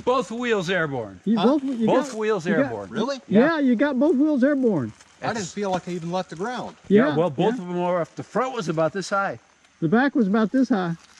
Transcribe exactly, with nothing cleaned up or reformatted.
Both wheels airborne. You Huh? both you Both got, wheels you got- airborne. Really? yeah. Yeah. you got both wheels airborne. I didn't feel like I even left the ground. Yeah, Yeah, well, both yeah. of them were up. The front was about this high. The back was about this high.